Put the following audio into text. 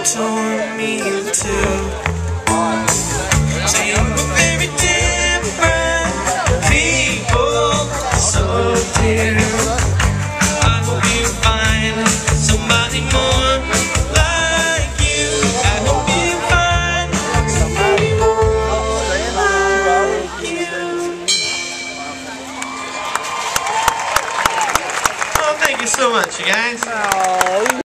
tore me too. So you're very different people, so dear. I hope you find somebody more like you. I hope you find somebody more like you. Oh, thank you so much, you guys.